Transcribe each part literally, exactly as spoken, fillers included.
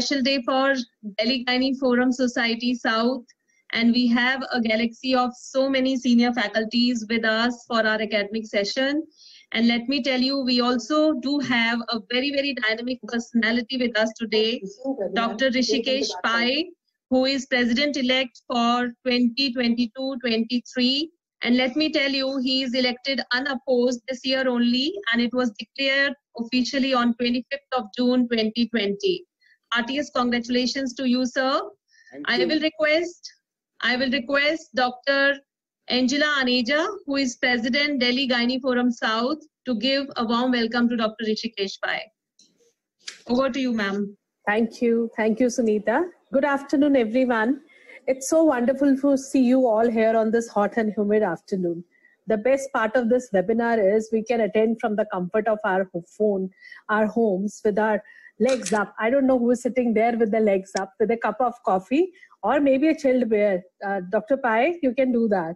special day for Delhi Gynae Forum Society South, and we have a galaxy of so many senior faculties with us for our academic session. And let me tell you, we also do have a very, very dynamic personality with us today, Doctor Rishikesh Pai, who is President-elect for twenty twenty-two twenty-three. And let me tell you, he is elected unopposed this year only, and it was declared officially on twenty-fifth of June twenty twenty. Heartiest congratulations to you, sir. Thank I you. will request, I will request Doctor Angela Aneja, who is President, Delhi Gynae Forum South, to give a warm welcome to Doctor Rishikesh Pai. Over to you, ma'am. Thank you. Thank you, Sunita. Good afternoon, everyone. It's so wonderful to see you all here on this hot and humid afternoon. The best part of this webinar is we can attend from the comfort of our phone, our homes, with our legs up. I don't know who is sitting there with the legs up, with a cup of coffee, or maybe a chilled beer. Uh, Doctor Pai, you can do that.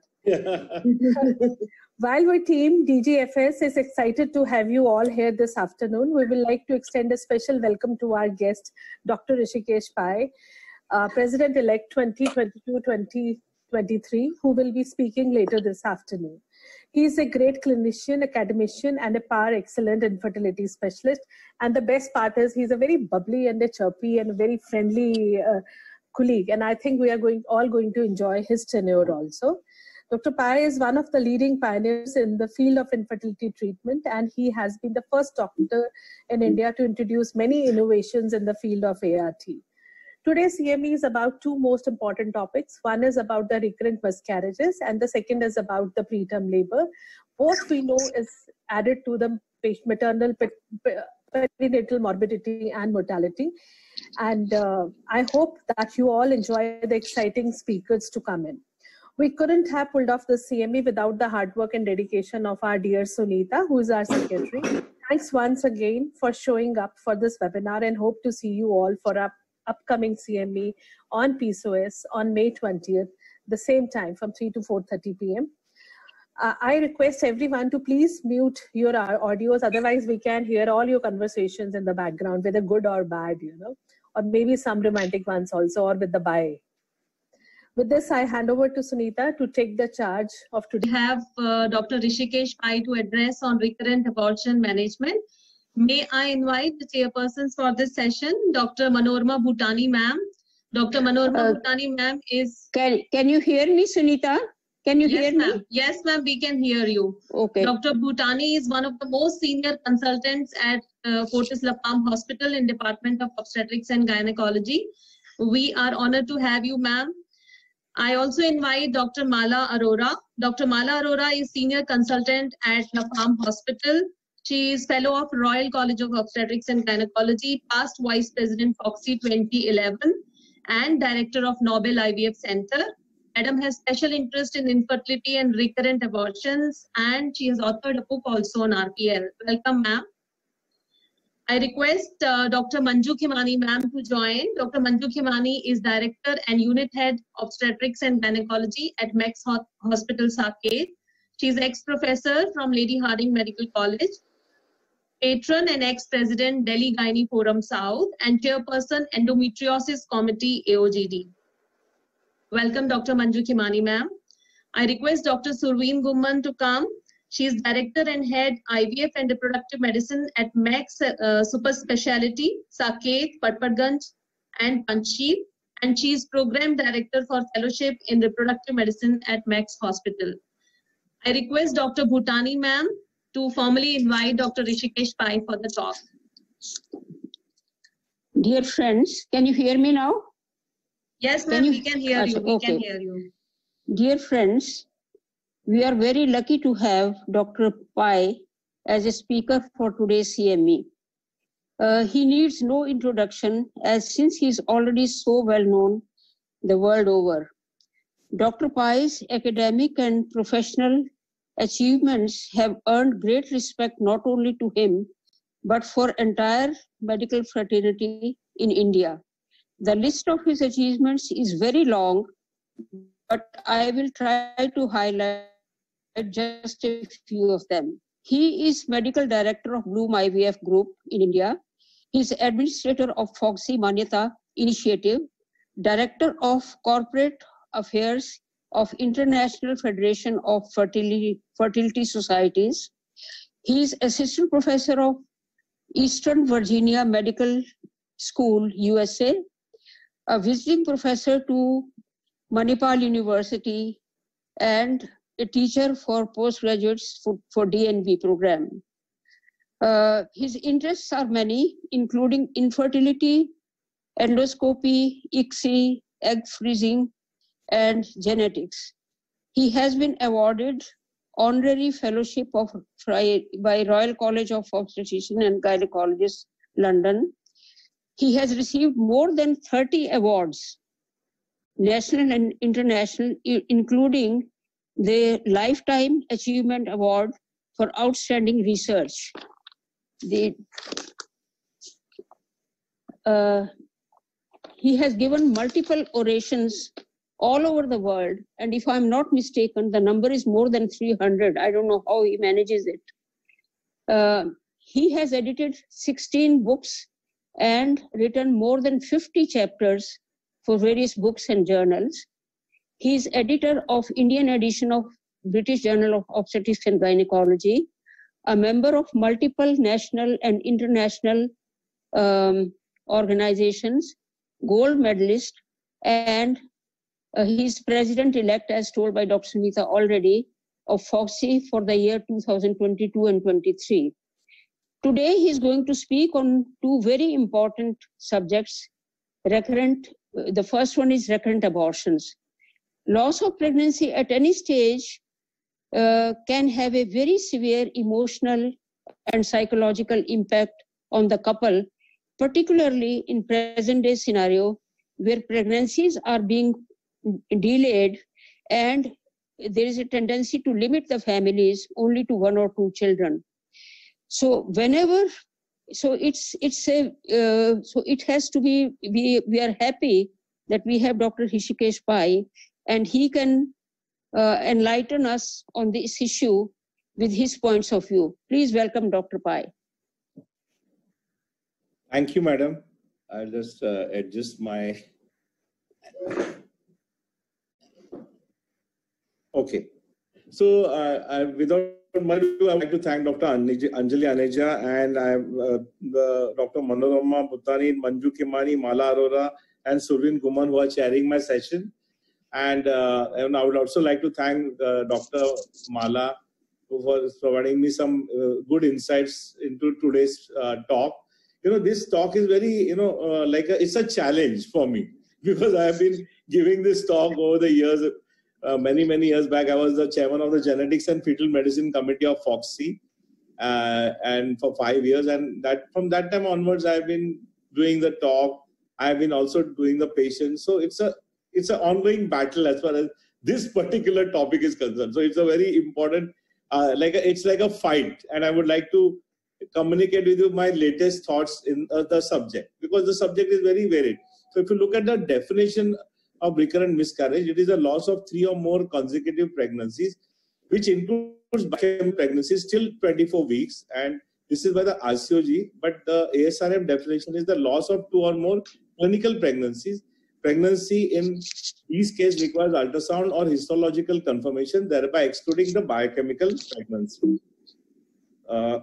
While our team D G F S is excited to have you all here this afternoon, we would like to extend a special welcome to our guest, Doctor Rishikesh Pai, uh, President-elect twenty twenty-two twenty twenty-three, who will be speaking later this afternoon. He is a great clinician, academician, and a par excellent infertility specialist. And the best part is he's a very bubbly and a chirpy and very friendly uh, colleague. And I think we are going all going to enjoy his tenure also. Doctor Pai is one of the leading pioneers in the field of infertility treatment, and he has been the first doctor in India to introduce many innovations in the field of A R T. Today's C M E is about two most important topics. One is about the recurrent miscarriages, and the second is about the preterm labor. Both we know is added to the maternal perinatal morbidity and mortality. And uh, I hope that you all enjoy the exciting speakers to come in. We couldn't have pulled off the C M E without the hard work and dedication of our dear Sunita, who is our secretary. Thanks once again for showing up for this webinar, and hope to see you all for our upcoming C M E on P S O S on May twentieth, the same time from three to four thirty p m Uh, I request everyone to please mute your audios, otherwise we can hear all your conversations in the background, whether good or bad, you know, or maybe some romantic ones also, or with the bye. With this, I hand over to Sunita to take the charge of today. We have uh, Doctor Rishikesh Pai to address on recurrent abortion management. May I invite the chairpersons for this session, Doctor Manorama Bhutani ma'am. Doctor Manorama uh, Bhutani ma'am is... Can, can you hear me, Sunita? Can you yes, hear me? Yes, ma'am, we can hear you. Okay. Doctor Bhutani is one of the most senior consultants at uh, Fortis La Palm Hospital in Department of Obstetrics and Gynecology. We are honored to have you, ma'am. I also invite Doctor Mala Arora. Doctor Mala Arora is senior consultant at La Palm Hospital. She is fellow of Royal College of Obstetrics and Gynecology, past vice president Foxy twenty eleven, and director of Nobel I V F Center. Madam has special interest in infertility and recurrent abortions, and she has authored a book also on R P L. Welcome, ma'am. I request uh, Doctor Manju Khimani ma'am to join. Doctor Manju Khimani is Director and Unit Head Obstetrics and Gynecology at Max Hospital, Saket. She is ex-professor from Lady Hardinge Medical College, patron and ex-president Delhi Gynae Forum South, and chairperson Endometriosis Committee A O G D. Welcome, Doctor Manju Khimani ma'am. I request Doctor Surveen Gumman to come. She is Director and Head I V F and Reproductive Medicine at Max uh, Super Speciality, Saket, Patparganj, and Panchshir. And she is Program Director for Fellowship in Reproductive Medicine at Max Hospital. I request Doctor Bhutani ma'am to formally invite Doctor Rishikesh Pai for the talk. Dear friends, can you hear me now? Yes, ma'am, we can hear you. We okay. can hear you. Dear friends, we are very lucky to have Doctor Pai as a speaker for today's C M E. Uh, he needs no introduction, as since he is already so well known the world over. Doctor Pai's academic and professional achievements have earned great respect not only to him, but for entire medical fraternity in India. The list of his achievements is very long, but I will try to highlight just a few of them. He is Medical Director of Bloom I V F Group in India. He is administrator of Foxy Manyata Initiative, director of corporate affairs of International Federation of Fertility, Fertility Societies. He is assistant professor of Eastern Virginia Medical School, U S A, a visiting professor to Manipal University, and a teacher for postgraduates for, for D N B program. Uh, his interests are many, including infertility, endoscopy, I C S I, egg freezing, and genetics. He has been awarded honorary fellowship of, by Royal College of Obstetricians and Gynecologists, London. He has received more than thirty awards, national and international, including the Lifetime Achievement Award for Outstanding Research. The, uh, he has given multiple orations all over the world, and if I'm not mistaken, the number is more than three hundred. I don't know how he manages it. Uh, he has edited sixteen books and written more than fifty chapters for various books and journals. He is editor of Indian edition of British Journal of Obstetrics and Gynecology, a member of multiple national and international um, organizations, gold medalist, and uh, he is president-elect, as told by Doctor Sunita already, of Foxy for the year two thousand twenty-two and twenty-three. Today, he is going to speak on two very important subjects. Recurrent, the first one is recurrent abortions. Loss of pregnancy at any stage uh, can have a very severe emotional and psychological impact on the couple, particularly in present day scenario where pregnancies are being delayed and there is a tendency to limit the families only to one or two children. So whenever, so it's it's a uh, so it has to be. We we are happy that we have Doctor Hrishikesh Pai, and he can uh, enlighten us on this issue with his points of view. Please welcome Doctor Pai. Thank you, madam. I'll just uh, adjust my. Okay, so uh, I, without much ado, I would like to thank Doctor Anjali Aneja and I, uh, the Doctor Manorama Bhuttani, Manju Kimani, Mala Arora, and Survin Guman who are chairing my session. And, uh, and I would also like to thank uh, Doctor Mala for providing me some uh, good insights into today's uh, talk. You know, this talk is very, you know, uh, like a, it's a challenge for me because I have been giving this talk over the years. Uh, many, many years back, I was the chairman of the Genetics and Fetal Medicine Committee of Foxy, uh, and for five years. And that from that time onwards, I've been doing the talk. I've been also doing the patients. So it's a it's an ongoing battle as far as this particular topic is concerned. So it's a very important, uh, like a, it's like a fight. And I would like to communicate with you my latest thoughts in uh, the subject because the subject is very varied. So if you look at the definition of recurrent miscarriage, it is a loss of three or more consecutive pregnancies, which includes pregnancies till twenty-four weeks. And this is by the R C O G, but the A S R M definition is the loss of two or more clinical pregnancies. Pregnancy in each case requires ultrasound or histological confirmation, thereby excluding the biochemical pregnancy. Uh,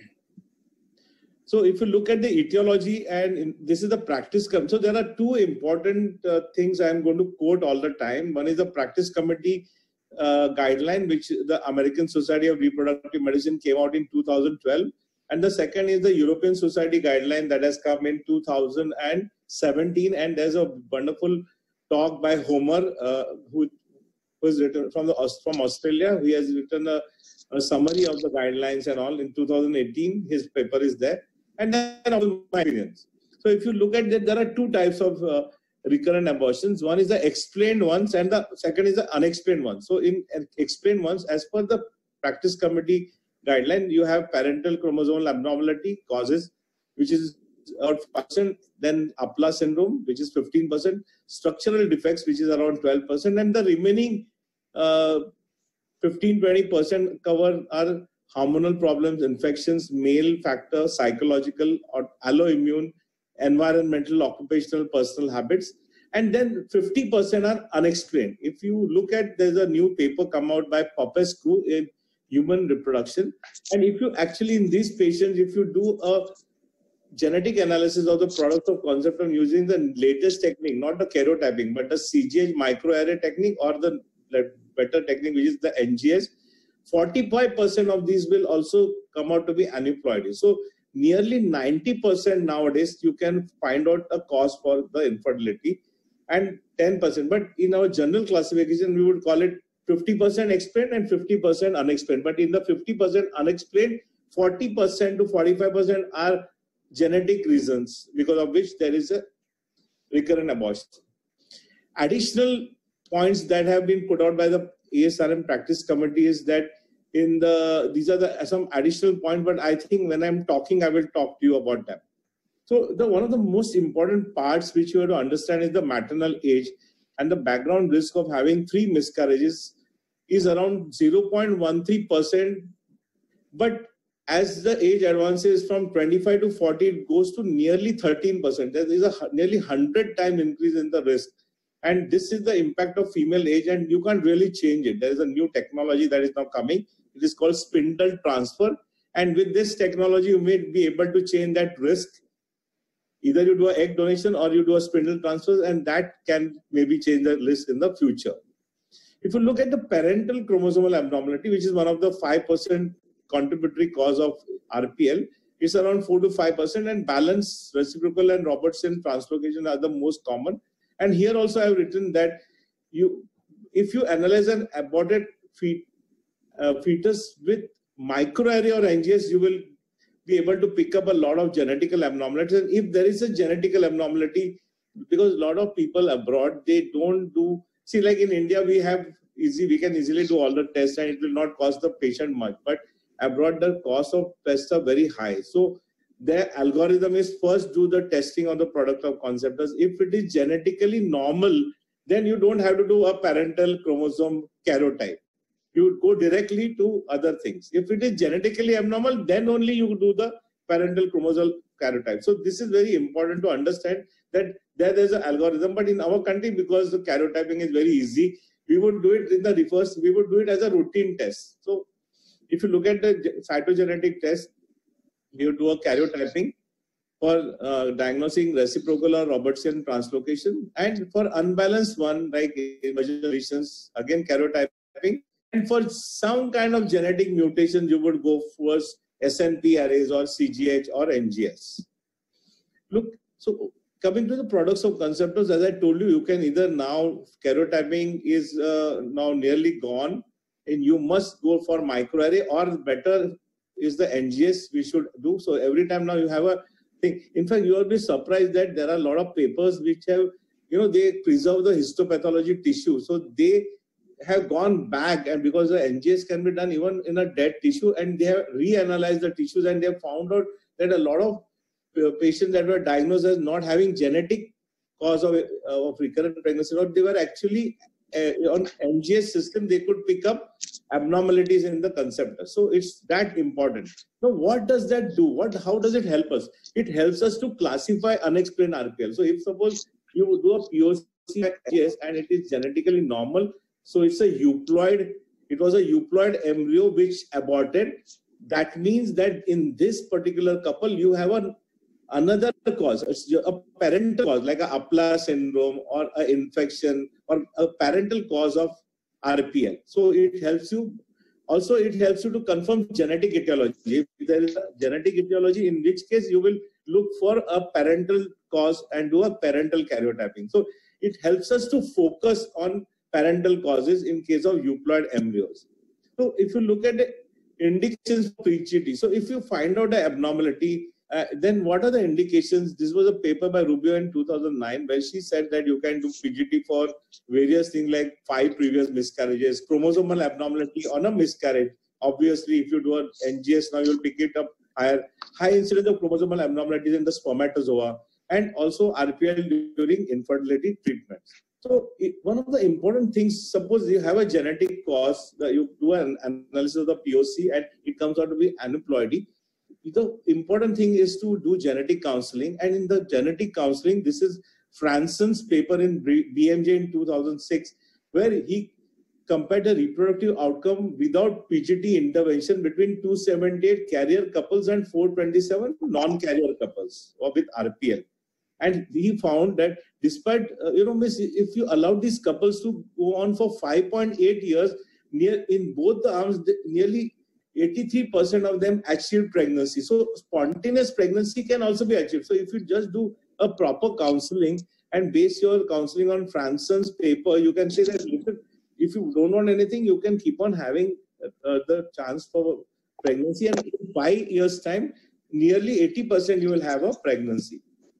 So if you look at the etiology, and in, this is the practice, so there are two important uh, things I'm going to quote all the time. One is the practice committee uh, guideline, which the American Society of Reproductive Medicine came out in two thousand twelve. And the second is the European Society guideline that has come in two thousand seventeen. And there's a wonderful talk by Homer, uh, who was written from, the, from Australia. He has written a, a summary of the guidelines and all in two thousand eighteen. His paper is there. And then all my opinions. So if you look at that, there are two types of uh, recurrent abortions. One is the explained ones and the second is the unexplained ones. So in explained ones, as per the practice committee guideline, you have parental chromosomal abnormality causes, which is about five percent, then Apla syndrome, which is fifteen percent, structural defects, which is around twelve percent, and the remaining uh, fifteen to twenty percent cover are hormonal problems, infections, male factor, psychological or alloimmune, environmental, occupational, personal habits. And then fifty percent are unexplained. If you look at, there's a new paper come out by Popescu in human reproduction. And if you actually, in these patients, if you do a genetic analysis of the products of concept of using the latest technique, not the karyotyping, but the C G H microarray technique or the better technique, which is the N G S, forty-five percent of these will also come out to be aneuploidy. So nearly ninety percent nowadays, you can find out a cause for the infertility, and ten percent. But in our general classification, we would call it fifty percent explained and fifty percent unexplained. But in the fifty percent unexplained, forty percent to forty-five percent are genetic reasons because of which there is a recurrent abortion. Additional points that have been put out by the A S R M practice committee is that in the, these are the some additional points, but I think when I'm talking, I will talk to you about them. So the one of the most important parts which you have to understand is the maternal age, and the background risk of having three miscarriages is around zero point one three percent. But as the age advances from twenty-five to forty, it goes to nearly thirteen percent. There is a nearly one hundred time increase in the risk. And this is the impact of female age, and you can't really change it. There is a new technology that is now coming. It is called spindle transfer. And with this technology, you may be able to change that risk. Either you do an egg donation or you do a spindle transfer, and that can maybe change the risk in the future. If you look at the parental chromosomal abnormality, which is one of the five percent contributory cause of R P L, it's around four to five percent, and balance, reciprocal, and Robertson translocation are the most common. And here also I have written that you, if you analyze an aborted fet, uh, fetus with microarray or N G S, you will be able to pick up a lot of genetical abnormalities. And if there is a genetical abnormality, because a lot of people abroad, they don't do, see, like in India, we have easy, we can easily do all the tests and it will not cost the patient much. But abroad, the cost of tests are very high. So their algorithm is first do the testing on the product of conceptors. If it is genetically normal, then you don't have to do a parental chromosome karyotype. You would go directly to other things. If it is genetically abnormal, then only you do the parental chromosome karyotype. So this is very important to understand that there is an algorithm. But in our country, because the karyotyping is very easy, we would do it in the reverse. We would do it as a routine test. So if you look at the cytogenetic test, you do a karyotyping for uh, diagnosing reciprocal or Robertson translocation, and for unbalanced one like emergent deletions, again karyotyping, and for some kind of genetic mutation, you would go for S N P arrays or C G H or N G S. Look, so coming to the products of conceptors, as I told you, you can either now, karyotyping is uh, now nearly gone, and you must go for microarray, or better is the N G S we should do. So every time now you have a thing. In fact, you will be surprised that there are a lot of papers which have, you know, they preserve the histopathology tissue. So they have gone back, and because the N G S can be done even in a dead tissue, and they have reanalyzed the tissues, and they have found out that a lot of patients that were diagnosed as not having genetic cause of, uh, of recurrent pregnancy, or they were actually uh, on N G S system, they could pick up abnormalities in the conceptor. So it's that important. So what does that do? What, how does it help us? It helps us to classify unexplained R P L. So if suppose you do a P O C N G S and it is genetically normal, so it's a euploid, it was a euploid embryo which aborted. That means that in this particular couple, you have a, another cause. It's a parental cause, like a Apla syndrome or an infection or a parental cause of R P L. So it helps you. Also, it helps you to confirm genetic etiology. If there is a genetic etiology, in which case you will look for a parental cause and do a parental karyotyping. So it helps us to focus on parental causes in case of euploid embryos. So if you look at the indications for P G T, so if you find out the abnormality, uh, then what are the indications? This was a paper by Rubio in two thousand nine where she said that you can do P G T for various things like five previous miscarriages, chromosomal abnormality on a miscarriage. Obviously, if you do an N G S now, you'll pick it up higher. High incidence of chromosomal abnormalities in the spermatozoa, and also R P L during infertility treatments. So it, one of the important things, suppose you have a genetic cause, that you do an analysis of the P O C and it comes out to be aneuploidy. The important thing is to do genetic counseling. And in the genetic counseling, this is Franson's paper in B M J in two thousand six, where he compared the reproductive outcome without P G T intervention between two hundred seventy-eight carrier couples and four hundred twenty-seven non-carrier couples or with R P L. And he found that despite, uh, you know, if you allow these couples to go on for five point eight years, near in both the arms, nearly eighty-three percent of them achieved pregnancy. So spontaneous pregnancy can also be achieved. So if you just do a proper counseling and base your counseling on Franson's paper, you can say that if you don't want anything, you can keep on having uh, the chance for pregnancy. And in five years' time, nearly eighty percent you will have a pregnancy.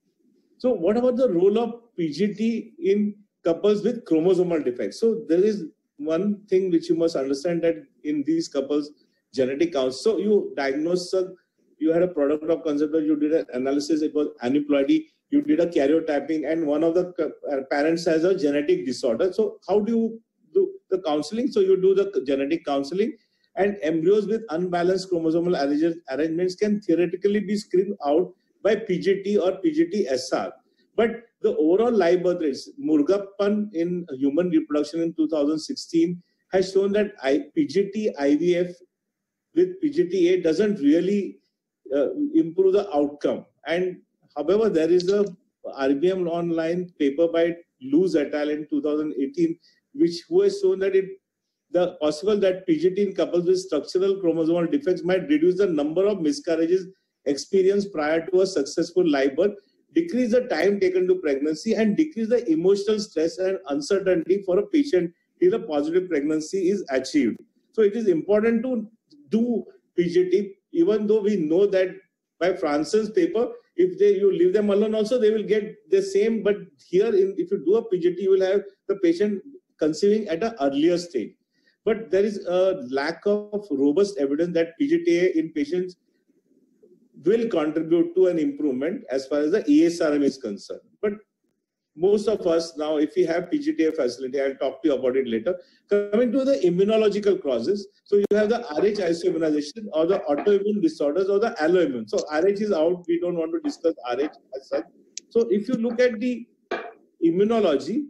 So what about the role of P G T in couples with chromosomal defects? So there is one thing which you must understand, that in these couples, genetic counts. So you diagnosed, uh, you had a product of concept, you did an analysis, it was aneuploidy, you did a karyotyping, and one of the parents has a genetic disorder. So how do you do the counseling? So you do the genetic counseling, and embryos with unbalanced chromosomal arrangements can theoretically be screened out by P G T or P G T S R. But the overall live birth rates, Murugappan in human reproduction in two thousand sixteen has shown that P G T I V F with P G T A doesn't really uh, improve the outcome. And however, there is a R B M online paper by Luz et al. In two thousand eighteen, which who has shown that it the possible that P G T in couples with structural chromosomal defects might reduce the number of miscarriages experienced prior to a successful live birth, decrease the time taken to pregnancy, and decrease the emotional stress and uncertainty for a patient till a positive pregnancy is achieved. So it is important to do P G T, even though we know that by Franson's paper, if they you leave them alone also, they will get the same. But here, in, if you do a P G T, you will have the patient conceiving at an earlier stage. But there is a lack of robust evidence that P G T A in patients will contribute to an improvement as far as the E S R M is concerned. But most of us now, if we have P G T A facility, I'll talk to you about it later. Coming to the immunological causes, so you have the R H isoimmunization or the autoimmune disorders or the alloimmune. So R H is out, we don't want to discuss R H as such. So if you look at the immunology,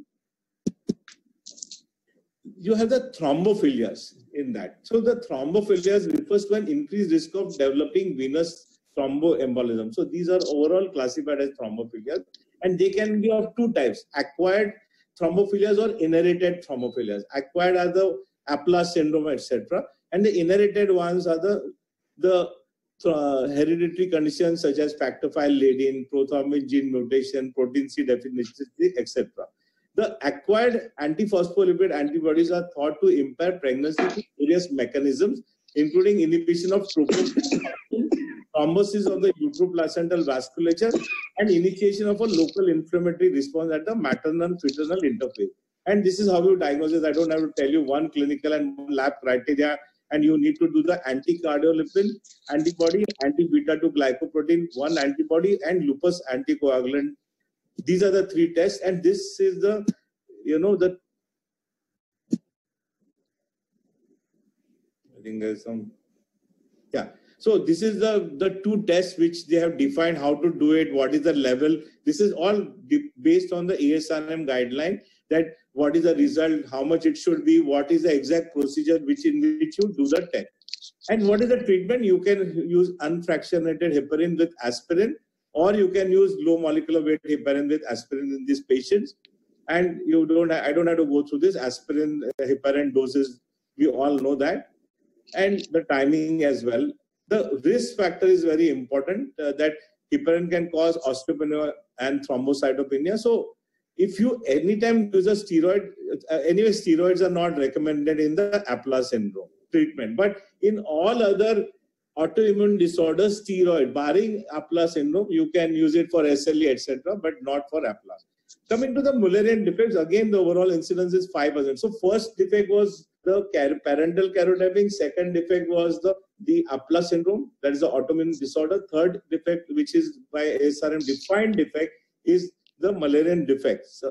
you have the thrombophilias in that. So the thrombophilias refers to an increased risk of developing venous thromboembolism. So these are overall classified as thrombophilias, and they can be of two types: acquired thrombophilias or inherited thrombophilias. Acquired are the Aplas syndrome, et cetera, and the inherited ones are the the uh, hereditary conditions such as factor V Leiden, prothrombin gene mutation, protein C deficiency, et cetera. The acquired antiphospholipid antibodies are thought to impair pregnancy through various mechanisms, including inhibition of troponin, thrombosis of the uteroplacental vasculature, and initiation of a local inflammatory response at the maternal-fraternal interface. And this is how you diagnose it. I don't have to tell you one clinical and one lab criteria, and you need to do the anti-cardiolipin antibody, anti-beta two glycoprotein one antibody, and lupus anticoagulant. These are the three tests, and this is the, you know, the, I think there's some, yeah. So this is the, the two tests which they have defined how to do it, what is the level. This is all based on the A S R M guideline, that what is the result, how much it should be, what is the exact procedure which in which you do the test. And what is the treatment? You can use unfractionated heparin with aspirin, or you can use low molecular weight heparin with aspirin in these patients. And you don't, I don't have to go through this aspirin, heparin doses. We all know that. And the timing as well. The risk factor is very important, uh, that heparin can cause osteopenia and thrombocytopenia. So if you anytime use a steroid, uh, anyway, steroids are not recommended in the Aplas syndrome treatment. But in all other autoimmune disorders, steroid, barring Aplas syndrome, you can use it for S L E, et cetera, but not for Aplas. Coming to the Mullerian defects, again, the overall incidence is five percent. So first defect was the parental karyotyping. Second defect was the, the Aplas syndrome, that is the autoimmune disorder. Third defect, which is by A S R M defined defect, is the Mullerian defect. So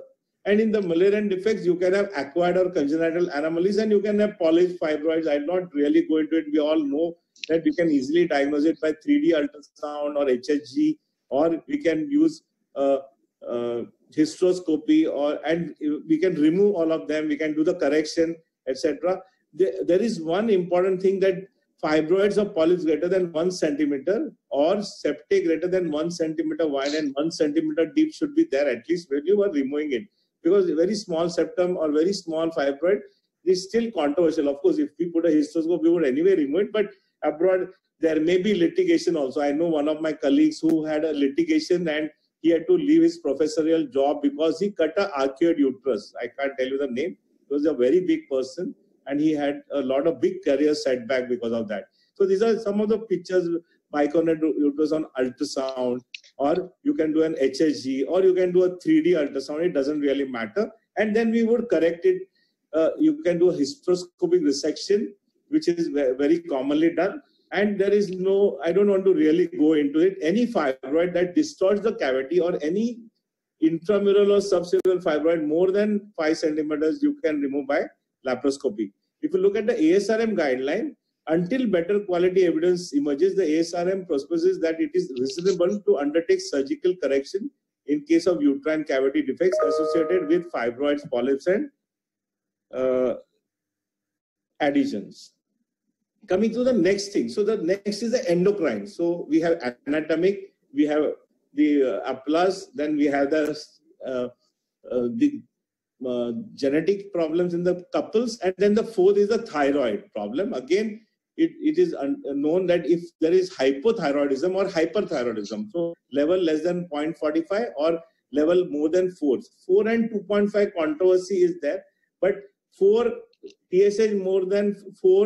And in the Mullerian defects, you can have acquired or congenital anomalies, and you can have polished fibroids. I'll not really go into it. We all know that you can easily diagnose it by three D ultrasound or H H G, or we can use uh, uh, hysteroscopy, or and we can remove all of them. We can do the correction, et cetera. There, there is one important thing, that fibroids or polyps greater than one centimeter or septae greater than one centimeter wide and one centimeter deep should be there at least when you are removing it. Because a very small septum or very small fibroid is still controversial. Of course, if we put a hysteroscope, we would anyway remove it. But abroad, there may be litigation also. I know one of my colleagues who had a litigation and he had to leave his professorial job because he cut an arcuate uterus. I can't tell you the name. He was a very big person and he had a lot of big career setback because of that. So these are some of the pictures, bicornate uterus on ultrasound, or you can do an H H G, or you can do a three D ultrasound. It doesn't really matter. And then we would correct it. Uh, you can do a hysteroscopic resection, which is very commonly done. And there is no, I don't want to really go into it. Any fibroid that distorts the cavity or any intramural or subcerebral fibroid more than five centimeters, you can remove by laparoscopy. If you look at the A S R M guideline, until better quality evidence emerges, the A S R M proposes that it is reasonable to undertake surgical correction in case of uterine cavity defects associated with fibroids, polyps, and uh, adhesions. Coming to the next thing. So the next is the endocrine. So we have anatomic, we have the uh, aplas, then we have the, uh, uh, the uh, genetic problems in the couples, and then the fourth is the thyroid problem. Again, it, it is known that if there is hypothyroidism or hyperthyroidism, so level less than zero point four five or level more than four. four and two point five controversy is there, but four T S H more than four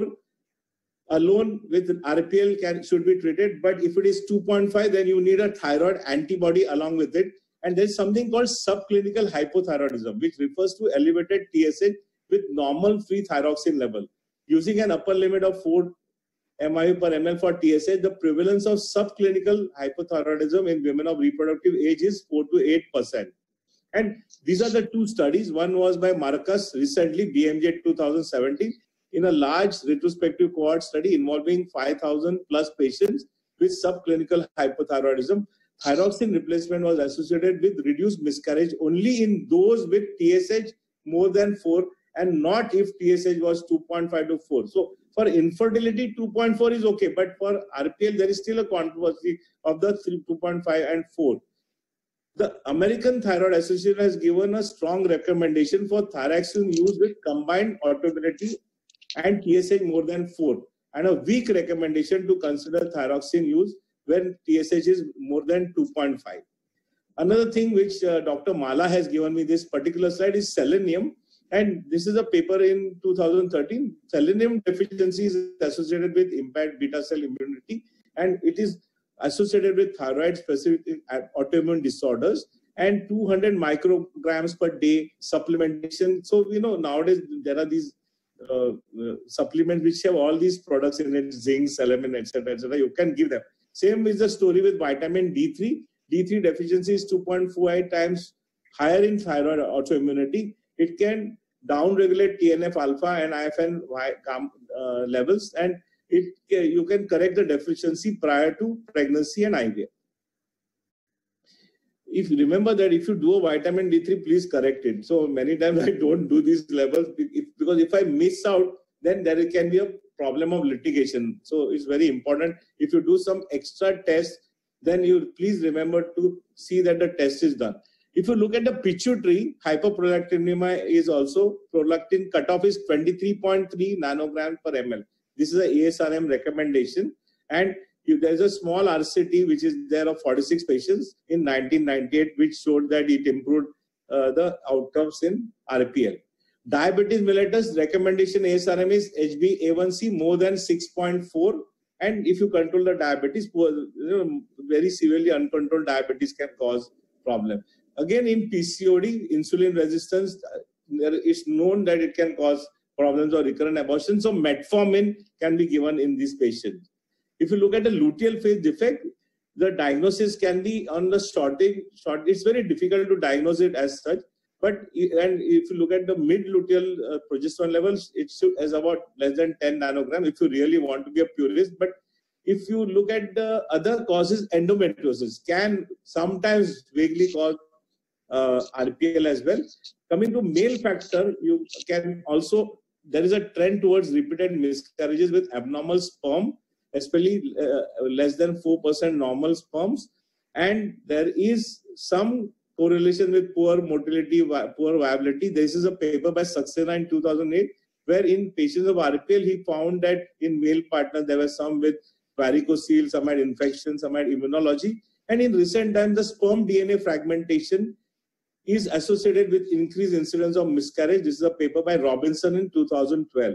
alone with R P L can should be treated, but if it is two point five, then you need a thyroid antibody along with it. And there is something called subclinical hypothyroidism, which refers to elevated T S H with normal free thyroxine level. Using an upper limit of four M I U per ml for T S H, the prevalence of subclinical hypothyroidism in women of reproductive age is four to eight percent. And these are the two studies. One was by Marcus recently, B M J two thousand seventeen, in a large retrospective cohort study involving five thousand plus patients with subclinical hypothyroidism. Thyroxine replacement was associated with reduced miscarriage only in those with T S H more than four, and not if T S H was two point five to four. So for infertility, two point four is okay, but for R P L, there is still a controversy of the two point five and four. The American Thyroid Association has given a strong recommendation for thyroxine use with combined autoimmunity and T S H more than four, and a weak recommendation to consider thyroxine use when T S H is more than two point five. Another thing which uh, Doctor Mala has given me this particular slide is selenium, and this is a paper in two thousand thirteen. Selenium deficiency is associated with impaired beta cell immunity, and it is associated with thyroid specific autoimmune disorders, and two hundred micrograms per day supplementation. So, you know, nowadays there are these uh, uh, supplements which have all these products in it, zinc, selenium, et cetera, et cetera. You can give them. Same is the story with vitamin D three. D three deficiency is two point four eight times higher in thyroid autoimmunity. It can downregulate T N F alpha and I F N uh, levels, and it you can correct the deficiency prior to pregnancy and I V F. If you remember that if you do a vitamin D three, please correct it. So many times I don't do these levels if, because if I miss out, then there can be a problem of litigation. So it's very important. If you do some extra tests, then you please remember to see that the test is done. If you look at the pituitary, hyperprolactinemia is also, prolactin cutoff is twenty-three point three nanograms per ml. This is a A S R M recommendation. And if there's a small R C T which is there of forty-six patients in nineteen ninety-eight, which showed that it improved uh, the outcomes in R P L. Diabetes mellitus recommendation A S R M is H b A one C more than six point four. And if you control the diabetes, you know, very severely uncontrolled diabetes can cause problem. Again, in P C O D, insulin resistance, there is known that it can cause problems or recurrent abortion. So metformin can be given in these patients. If you look at the luteal phase defect, the diagnosis can be on the shorting. Short, it's very difficult to diagnose it as such. But and if you look at the mid-luteal uh, progesterone levels, it is about less than ten nanogram if you really want to be a purist. But if you look at the other causes, endometriosis can sometimes vaguely cause uh, R P L as well. Coming to male factor, you can also, there is a trend towards repeated miscarriages with abnormal sperm, especially uh, less than four percent normal sperms. And there is some correlation with poor motility, poor viability. This is a paper by Saxena in two thousand eight, where in patients of R P L, he found that in male partners, there were some with varicocele, some had infection, some had immunology. And in recent times, the sperm D N A fragmentation is associated with increased incidence of miscarriage. This is a paper by Robinson in two thousand twelve.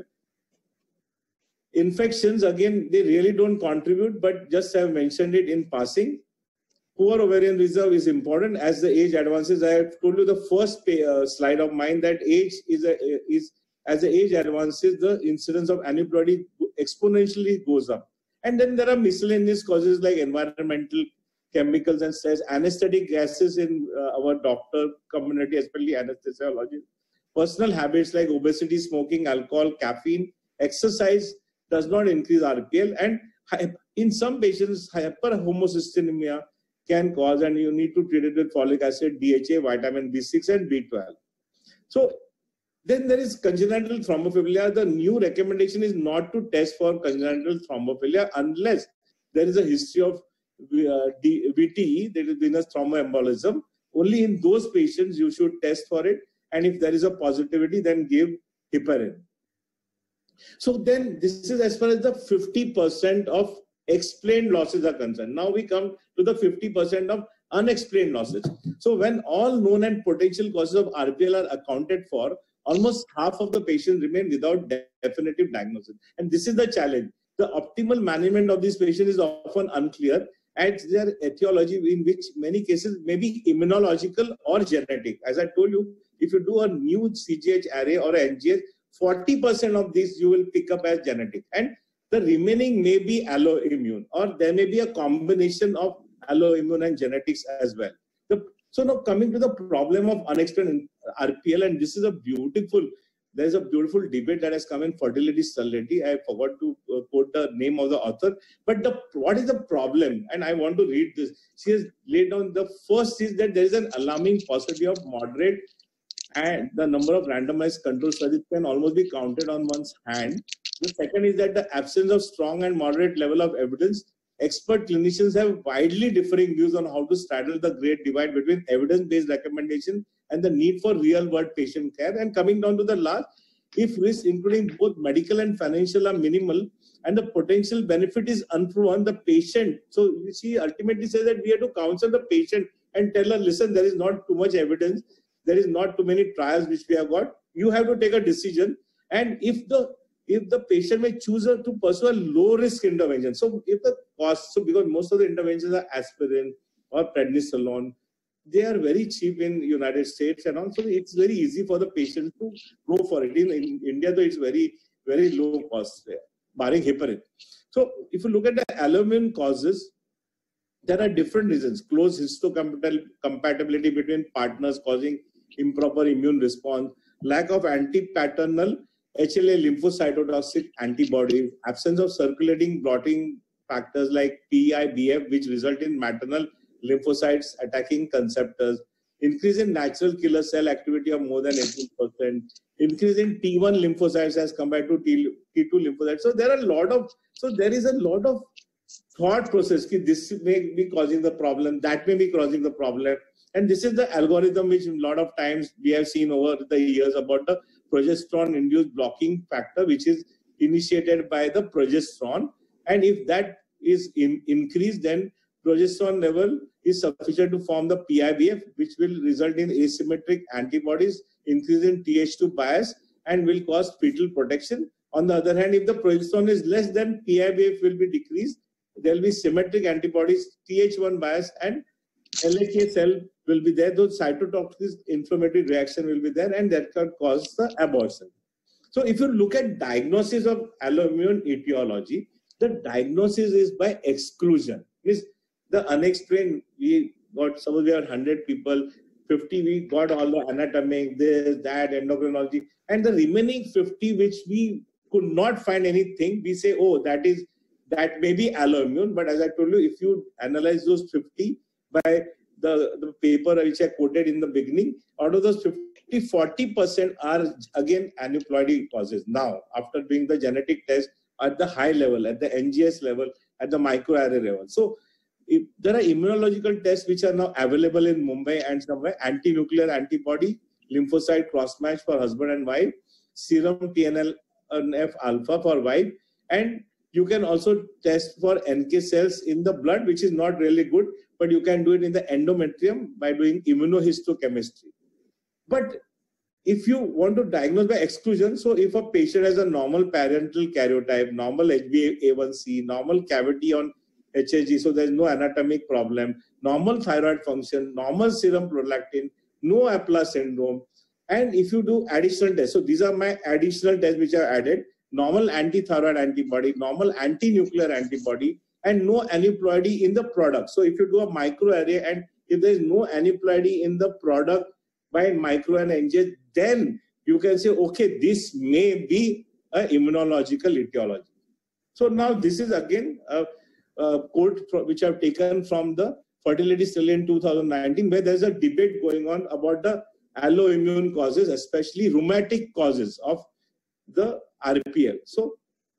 Infections, again, they really don't contribute, but just have mentioned it in passing. Poor ovarian reserve is important as the age advances. I have told you the first pay, uh, slide of mine that age is, a, is as the age advances, the incidence of aneuploidy exponentially goes up. And then there are miscellaneous causes like environmental chemicals and stress, anesthetic gases in uh, our doctor community, especially anesthesiologists, personal habits like obesity, smoking, alcohol, caffeine, exercise does not increase R P L, and in some patients, hyperhomocystinemia can cause, and you need to treat it with folic acid, D H A, vitamin B six, and B twelve. So then there is congenital thrombophilia. The new recommendation is not to test for congenital thrombophilia unless there is a history of uh, V T E, that is venous thromboembolism. Only in those patients you should test for it, and if there is a positivity, then give heparin. So then this is as far as the fifty percent of explained losses are concerned. Now we come to the fifty percent of unexplained losses. So when all known and potential causes of R P L are accounted for, almost half of the patients remain without definitive diagnosis. And this is the challenge. The optimal management of these patients is often unclear, and their etiology, in which many cases may be immunological or genetic. As I told you, if you do a new C G H array or an N G H, forty percent of these you will pick up as genetic. And the remaining may be alloimmune, or there may be a combination of alloimmune and genetics as well. The, so now coming to the problem of unexplained R P L, and this is a beautiful, there is a beautiful debate that has come in Fertility Stability. I forgot to uh, quote the name of the author, but the what is the problem? And I want to read this. She has laid down, the first is that there is an alarming possibility of moderate, and the number of randomized control studies can almost be counted on one's hand. The second is that the absence of strong and moderate level of evidence. Expert clinicians have widely differing views on how to straddle the great divide between evidence-based recommendation and the need for real-world patient care. And coming down to the last, if risks, including both medical and financial, are minimal and the potential benefit is unproven, the patient, so she ultimately says that we have to counsel the patient and tell her, listen, there is not too much evidence, there is not too many trials which we have got, you have to take a decision. And if the if the patient may choose to pursue a low risk intervention, so if the cost, so because most of the interventions are aspirin or prednisolone, they are very cheap in United States, and also it's very easy for the patient to go for it. In, in India, though, it's very, very low cost there, barring heparin. So if you look at the alloimmune causes, there are different reasons. Close histocompatibility between partners causing improper immune response, lack of anti-paternal H L A lymphocytotoxic antibodies, absence of circulating blotting factors like P I B F, which result in maternal lymphocytes attacking conceptors, increase in natural killer cell activity of more than eighteen percent, increase in T one lymphocytes as compared to T two lymphocytes. So there are a lot of, so there is a lot of thought process. Ki this may be causing the problem, that may be causing the problem. And this is the algorithm which a lot of times we have seen over the years about the progesterone-induced blocking factor, which is initiated by the progesterone. And if that is in, increased, then progesterone level is sufficient to form the P I B F, which will result in asymmetric antibodies, increase in T H two bias, and will cause fetal protection. On the other hand, if the progesterone is less, then P I B F will be decreased. There will be symmetric antibodies, T H one bias, and L H A cell will be there. Those cytotoxic inflammatory reaction will be there, and that can cause the abortion. So if you look at diagnosis of alloimmune etiology, the diagnosis is by exclusion. Means the unexplained, we got, suppose we have one hundred people, fifty, we got all the anatomic, this, that, endocrinology, and the remaining fifty, which we could not find anything, we say, oh, that is, that may be alloimmune. But as I told you, if you analyze those fifty by the, the paper which I quoted in the beginning, out of those fifty, forty percent are again aneuploidy causes now, after doing the genetic test at the high level, at the N G S level, at the microarray level. So if there are immunological tests which are now available in Mumbai and somewhere, anti-nuclear antibody, lymphocyte cross-match for husband and wife, serum T N F alpha for wife, and you can also test for N K cells in the blood, which is not really good, but you can do it in the endometrium by doing immunohistochemistry. But if you want to diagnose by exclusion, so if a patient has a normal parental karyotype, normal H b A one C, normal cavity on H S G, so there's no anatomic problem, normal thyroid function, normal serum prolactin, no A P L A syndrome, and if you do additional tests, so these are my additional tests which are added, normal anti-thyroid antibody, normal anti-nuclear antibody, and no aneuploidy in the product. So if you do a microarray and if there is no aneuploidy in the product by micro and N G S, then you can say, okay, this may be an immunological etiology. So now this is again a, a quote which I've taken from the Fertility Study in two thousand nineteen, where there's a debate going on about the alloimmune causes, especially rheumatic causes of the R P L. So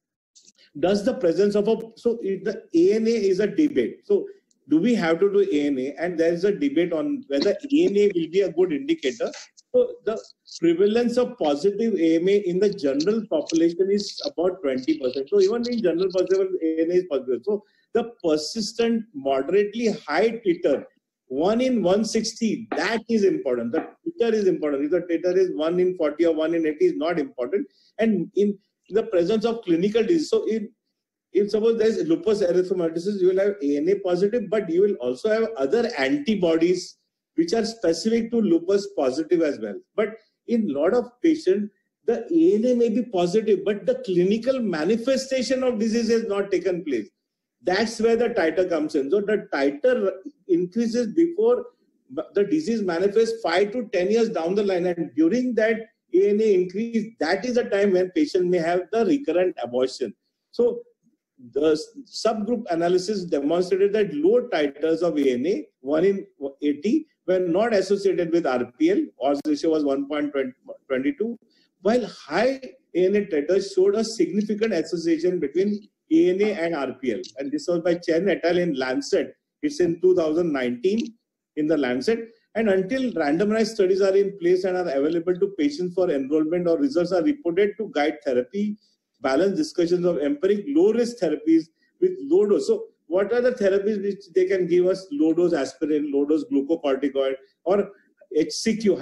does the presence of a, so it, the A N A is a debate. So do we have to do A N A? And there is a debate on whether A N A will be a good indicator. So the prevalence of positive A M A in the general population is about twenty percent. So even in general population, A N A is positive. So the persistent, moderately high titer, one in one sixty, that is important. The titer is important. If the titer is one in forty or one in eighty is not important. And in the presence of clinical disease, so in if suppose there is lupus erythematosus, you will have A N A positive, but you will also have other antibodies which are specific to lupus positive as well. But in a lot of patients, the A N A may be positive, but the clinical manifestation of disease has not taken place. That's where the titer comes in. So the titer increases before the disease manifests five to ten years down the line. And during that A N A increase, that is the time when patient may have the recurrent abortion. So the subgroup analysis demonstrated that low titers of A N A, one in eighty, were not associated with R P L. Odds ratio was one point two two, while high A N A titers showed a significant association between A N A and R P L. And this was by Chen et al. In Lancet. It's in two thousand nineteen in the Lancet. And until randomized studies are in place and are available to patients for enrollment or results are reported to guide therapy, balanced discussions of empiric low-risk therapies with low dose. So what are the therapies which they can give us? Low-dose aspirin, low-dose glucocorticoid, or H C Q,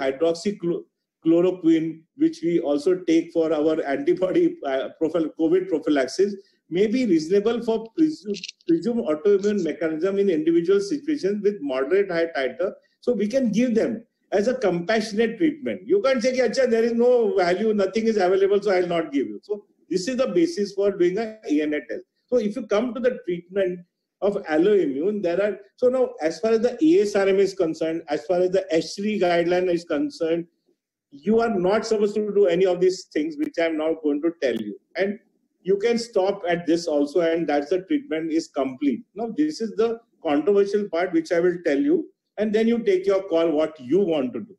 hydroxychloroquine, which we also take for our antibody uh, COVID prophylaxis, may be reasonable for presumed, presumed autoimmune mechanism in individual situations with moderate high titer. So we can give them as a compassionate treatment. You can't say, Acha, there is no value, nothing is available, so I will not give you. So this is the basis for doing an A N A test. So if you come to the treatment of alloimmune, there are, so now as far as the A S R M is concerned, as far as the H three guideline is concerned, you are not supposed to do any of these things which I am now going to tell you. And you can stop at this also, and that's the treatment is complete. Now this is the controversial part which I will tell you, and then you take your call what you want to do.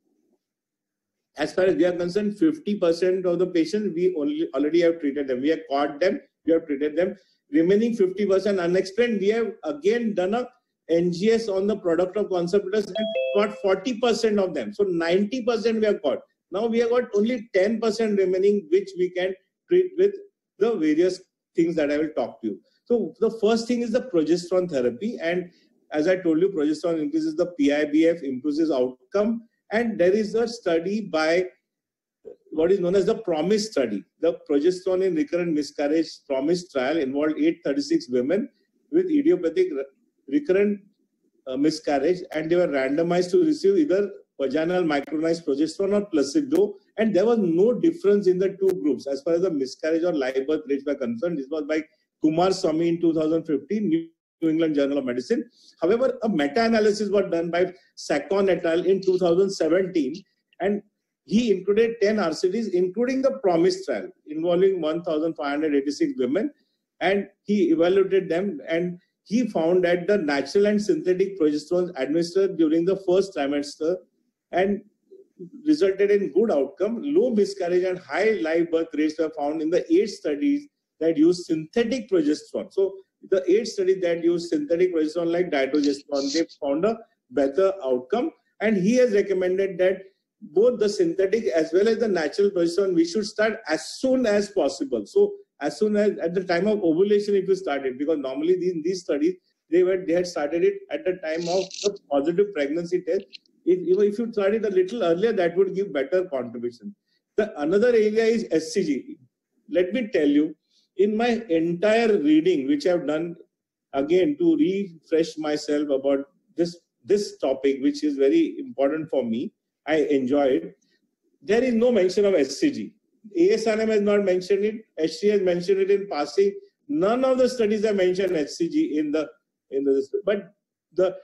As far as we are concerned, fifty percent of the patients, we only already have treated them. We have caught them, we have treated them. Remaining fifty percent unexplained, we have again done a N G S on the product of conceptus and got forty percent of them. So ninety percent we have got. Now we have got only ten percent remaining, which we can treat with the various things that I will talk to you. So the first thing is the progesterone therapy. And as I told you, progesterone increases the P I B F, improves outcome. And there is a study by what is known as the PROMISE study. The progesterone in recurrent miscarriage PROMISE trial involved eight hundred thirty-six women with idiopathic recurrent uh, miscarriage, and they were randomized to receive either vaginal micronized progesterone or placebo, and there was no difference in the two groups as far as the miscarriage or live birth rates were concerned. This was by Kumar Swamy in two thousand fifteen, New England Journal of Medicine. However, a meta-analysis was done by Sakon et al. In two thousand seventeen, and he included ten R C Ts, including the PROMISE trial, involving one thousand five hundred eighty-six women, and he evaluated them, and he found that the natural and synthetic progesterone administered during the first trimester and resulted in good outcome. Low miscarriage and high live birth rates were found in the eight studies that used synthetic progesterone. So the eight studies that used synthetic progesterone like dydrogesterone, they found a better outcome. And he has recommended that both the synthetic as well as the natural progesterone, we should start as soon as possible. So as soon as at the time of ovulation, if you start it, because normally in these studies, they were they had started it at the time of the positive pregnancy test. If, if you started a little earlier, that would give better contribution. The another area is S C G. Let me tell you, in my entire reading, which I've done again to refresh myself about this, this topic, which is very important for me, I enjoy it. There is no mention of S C G. A S R M has not mentioned it. H C has mentioned it in passing. None of the studies have mentioned S C G in the in the. But the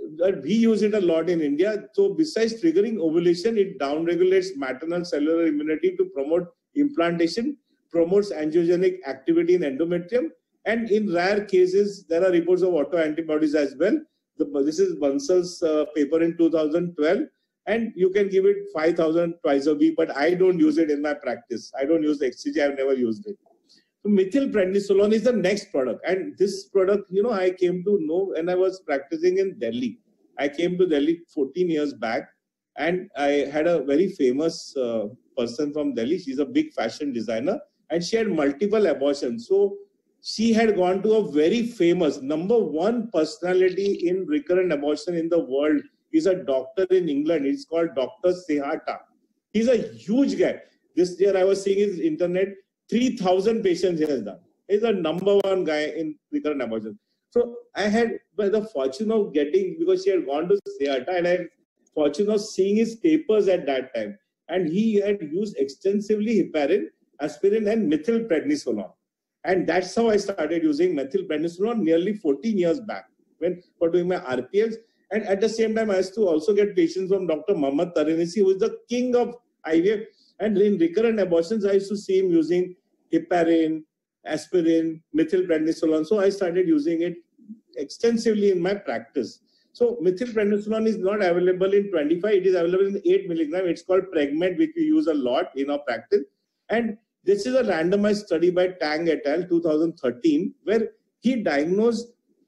we use it a lot in India. So besides triggering ovulation, it downregulates maternal cellular immunity to promote implantation, promotes angiogenic activity in endometrium, and in rare cases, there are reports of autoantibodies as well. The, this is Bansal's uh, paper in two thousand twelve, and you can give it five thousand twice a week, but I don't use it in my practice. I don't use the X C G, I've never used it. So methylprednisolone is the next product, and this product, you know, I came to know when I was practicing in Delhi. I came to Delhi fourteen years back, and I had a very famous uh, person from Delhi. She's a big fashion designer, and she had multiple abortions. So she had gone to a very famous number one personality in recurrent abortion in the world. He's a doctor in England. It's called Doctor Sehata. He's a huge guy. This year I was seeing his internet, three thousand patients he has done. He's a number one guy in recurrent abortion. So I had by the fortune of getting, because she had gone to Sehata, and I had fortune of seeing his papers at that time. And he had used extensively heparin, aspirin, and methylprednisolone. And that's how I started using methylprednisolone nearly fourteen years back when for doing my R P Ls. And at the same time, I used to also get patients from Doctor Mohammad Taranisi, who is the king of I V F. And in recurrent abortions, I used to see him using heparin, aspirin, methylprednisolone. So I started using it extensively in my practice. So methylprednisolone is not available in twenty-five. It is available in eight milligram. It's called Pregmed, which we use a lot in our practice. And this is a randomized study by Tang et al. two thousand thirteen, where he diagnosed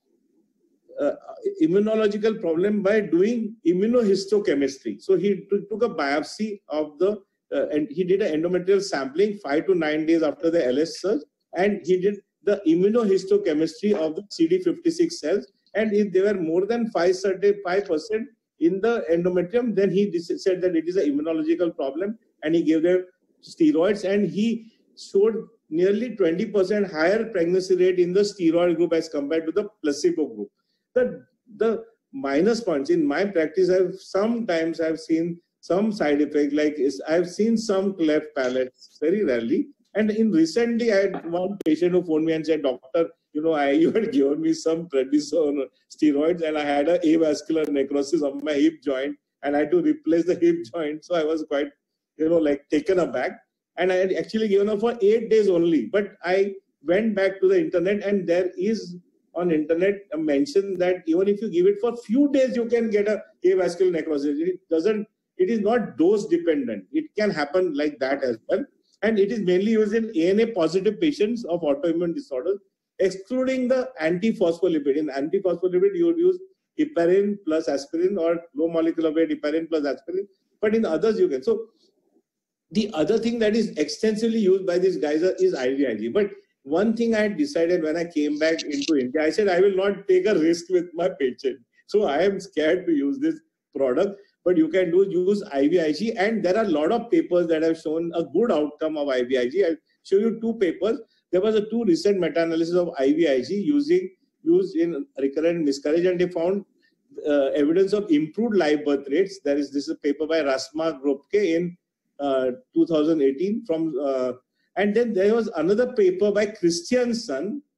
uh, immunological problem by doing immunohistochemistry. So he took a biopsy of the, uh, and he did an endometrial sampling five to nine days after the L S surge, and he did the immunohistochemistry of the C D fifty-six cells. And if they were more than five percent in the endometrium, then he said that it is an immunological problem, and he gave them steroids, and he showed nearly twenty percent higher pregnancy rate in the steroid group as compared to the placebo group. The, the minus points in my practice, I've sometimes I've seen some side effect, like is, I've seen some cleft palates, very rarely. And in recently, I had one patient who phoned me and said, "Doctor, you know, I, you had given me some prednisone steroids, and I had a avascular necrosis of my hip joint, and I had to replace the hip joint." So I was quite, you know, like taken aback. And I had actually given her for eight days only. But I went back to the internet, and there is on internet a mention that even if you give it for a few days, you can get a avascular necrosis. It doesn't, it is not dose dependent. It can happen like that as well. And it is mainly used in A N A positive patients of autoimmune disorders, excluding the antiphospholipid. In antiphospholipid, you would use heparin plus aspirin or low molecular weight heparin plus aspirin. But in others, you can. So the other thing that is extensively used by these guys is I V I G. But one thing I had decided when I came back into India, I said, I will not take a risk with my patient. So I am scared to use this product. But you can do use I V I G, and there are a lot of papers that have shown a good outcome of I V I G. I'll show you two papers. There was a two recent meta-analysis of I V I G using used in recurrent miscarriage, and they found uh, evidence of improved live birth rates. There is this is a paper by Rasma Gropke in uh, two thousand eighteen from, uh, and then there was another paper by Christiansen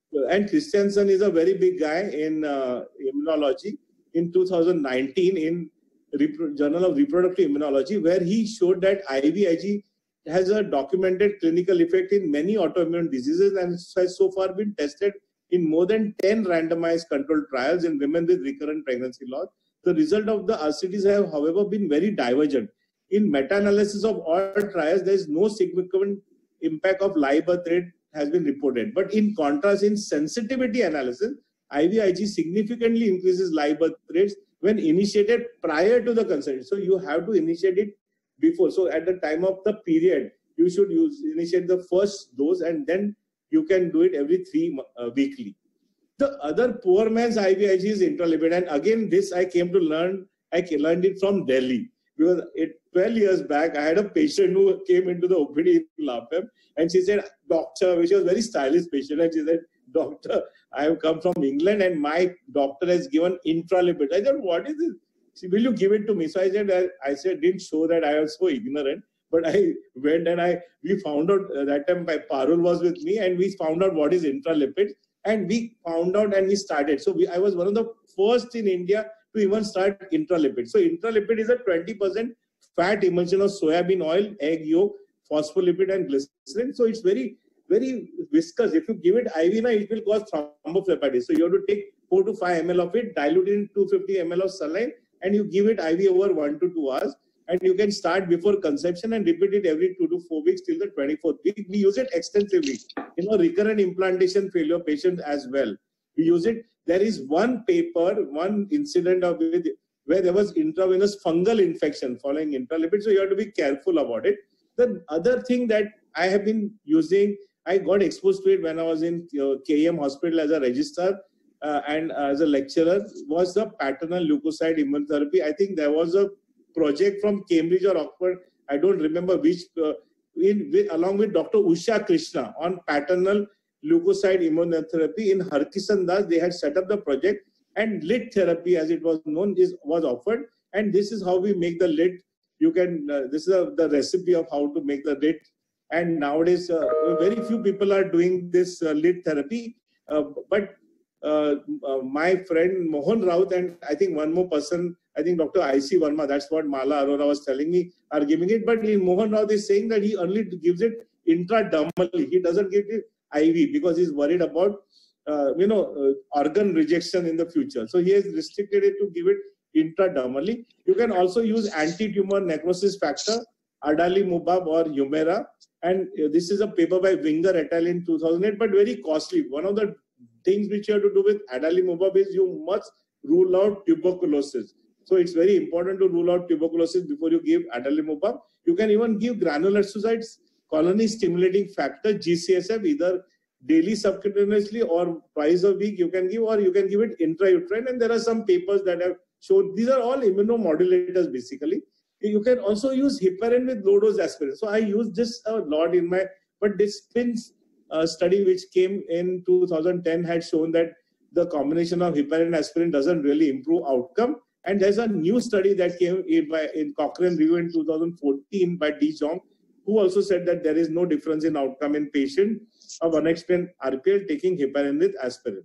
and Christiansen is a very big guy in uh, immunology in two thousand nineteen in Repro- Journal of Reproductive Immunology, where he showed that I V I G has a documented clinical effect in many autoimmune diseases and has so far been tested in more than ten randomized controlled trials in women with recurrent pregnancy loss. The result of the R C Ts have, however, been very divergent. In meta-analysis of all trials, there is no significant impact of live birth rate has been reported. But in contrast, in sensitivity analysis, I V I G significantly increases live birth rates when initiated prior to the consent. So you have to initiate it before. So at the time of the period, you should use initiate the first dose, and then you can do it every three uh, weekly. The other poor man's I V I G is intralipid. And again, this I came to learn, I learned it from Delhi. Because it, twelve years back, I had a patient who came into the O P D in Lapem, and she said, doctor, which was a very stylish patient, and she said, doctor, I have come from England and my doctor has given intralipid. I said, what is this? She, will you give it to me? So I said, I, I said, didn't show that I was so ignorant, but I went and I, we found out uh, that time my Parul was with me, and we found out what is intralipid, and we found out and we started. So we, I was one of the first in India to even start intralipid. So intralipid is a twenty percent fat emulsion of soybean oil, egg yolk, phospholipid and glycerin. So it's very, very viscous. If you give it I V, it will cause thrombophlebitis. So you have to take four to five milliliters of it, dilute it in two hundred fifty milliliters of saline, and you give it I V over one to two hours. And you can start before conception and repeat it every two to four weeks till the twenty-fourth week. We use it extensively. You know, recurrent implantation failure patients as well. We use it. There is one paper, one incident of it where there was intravenous fungal infection following intralipid. So you have to be careful about it. The other thing that I have been using, I got exposed to it when I was in uh, K E M hospital as a registrar uh, and as a lecturer, was the paternal leukocyte immunotherapy. I think there was a project from Cambridge or Oxford, I don't remember which, uh, in, with, along with Doctor Usha Krishna on paternal leukocyte immunotherapy in Harkisan Das. They had set up the project, and lid therapy, as it was known, is was offered. And this is how we make the lid. You can, uh, this is a, the recipe of how to make the lid. And nowadays, uh, very few people are doing this uh, lid therapy. Uh, but uh, uh, my friend Mohan Raut and I think one more person, I think Doctor I C Verma, that's what Mala Arora was telling me, are giving it. But Mohan Raut is saying that he only gives it intradermally. He doesn't give it I V because he's worried about, uh, you know, uh, organ rejection in the future. So he has restricted it to give it intradermally. You can also use anti-tumor necrosis factor, adalimumab or Humira. And uh, this is a paper by Winger et al. In two thousand eight, but very costly. One of the things which you have to do with adalimumab is you must rule out tuberculosis. So it's very important to rule out tuberculosis before you give adalimumab. You can even give granulocytes colony stimulating factor, G C S F, either daily subcutaneously or twice a week you can give, or you can give it intrauterine. And there are some papers that have shown, these are all immunomodulators basically. You can also use heparin with low dose aspirin. So I use this a lot in my, but this PINS uh, study which came in two thousand ten had shown that the combination of heparin and aspirin doesn't really improve outcome. And there's a new study that came in, by, in Cochrane Review in two thousand fourteen by D. Jong, who also said that there is no difference in outcome in patient of unexplained R P L taking heparin with aspirin.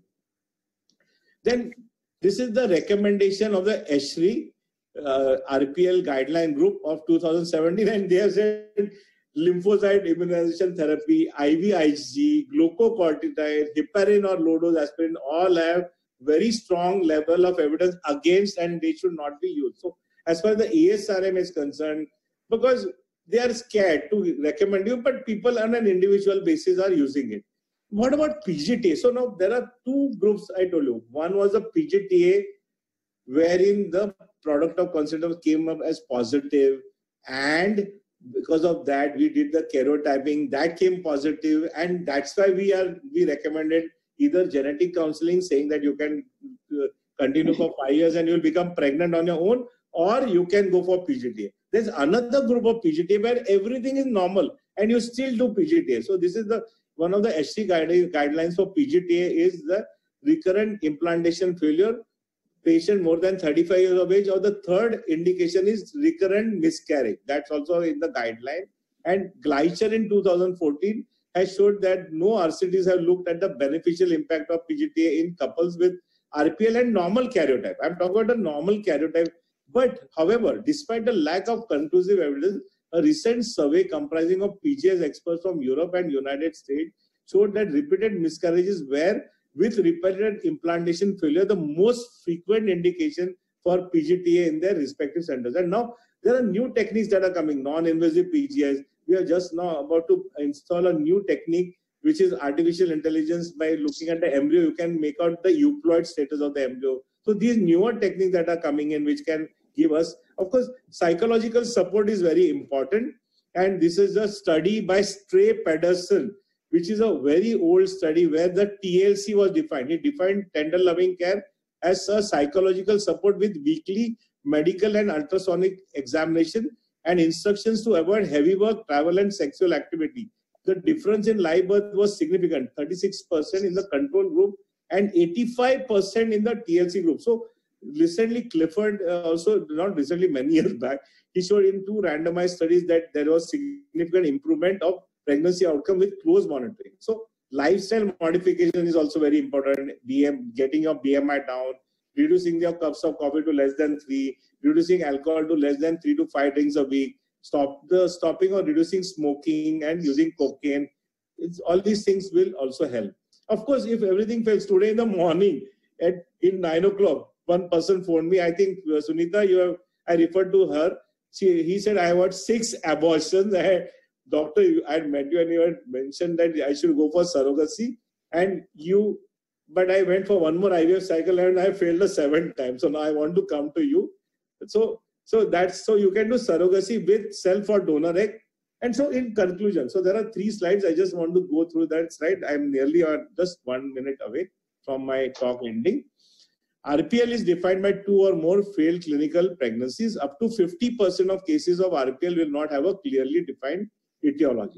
Then this is the recommendation of the ESHRE uh, R P L guideline group of two thousand seventeen, and they have said lymphocyte immunization therapy, I V I G, glucocorticoid, heparin or low-dose aspirin all have very strong level of evidence against, and they should not be used. So as far as the A S R M is concerned, because they are scared to recommend you, but people on an individual basis are using it. What about P G T A? So now there are two groups I told you. One was a P G T A wherein the product of consideration came up as positive, and because of that we did the karyotyping, that came positive, and that's why we are we recommended either genetic counseling, saying that you can uh, continue for five years and you'll become pregnant on your own, or you can go for P G T A. There's another group of P G T A where everything is normal and you still do P G T A. So this is the one of the ESHRE guide, guidelines for P G T A is the recurrent implantation failure, patient more than thirty-five years of age, or the third indication is recurrent miscarriage. That's also in the guideline. And Gleicher in two thousand fourteen has showed that no R C Ts have looked at the beneficial impact of P G T A in couples with R P L and normal karyotype. I'm talking about the normal karyotype. But however, despite the lack of conclusive evidence, a recent survey comprising of P G S experts from Europe and United States showed that repeated miscarriages were, with repeated implantation failure, the most frequent indication for P G T A in their respective centers. And now there are new techniques that are coming, non-invasive P G S. We are just now about to install a new technique, which is artificial intelligence. By looking at the embryo, you can make out the euploid status of the embryo. So these newer techniques that are coming in, which can give us, of course, psychological support is very important. And this is a study by Stray Pedersen, which is a very old study where the T L C was defined. He defined tender loving care as a psychological support with weekly medical and ultrasonic examination and instructions to avoid heavy work, travel, and sexual activity. The difference in live birth was significant, thirty-six percent in the control group and eighty-five percent in the T L C group. So recently, Clifford, uh, also not recently, many years back, he showed in two randomized studies that there was significant improvement of pregnancy outcome with close monitoring. So lifestyle modification is also very important. B M, getting your B M I down, reducing your cups of coffee to less than three, reducing alcohol to less than three to five drinks a week, stop the stopping or reducing smoking and using cocaine. It's, all these things will also help. Of course, if everything fails, today in the morning at in nine o'clock, one person phoned me. I think uh, Sunita, you have. I referred to her. She, he said I had six abortions. I had, doctor, I had met you and you had mentioned that I should go for surrogacy, and you. But I went for one more I V F cycle and I failed the seventh time. So now I want to come to you. So, so that's so you can do surrogacy with self or donor egg. And so in conclusion, so there are three slides. I just want to go through that slide. I'm nearly or just one minute away from my talk ending. R P L is defined by two or more failed clinical pregnancies. Up to fifty percent of cases of R P L will not have a clearly defined etiology.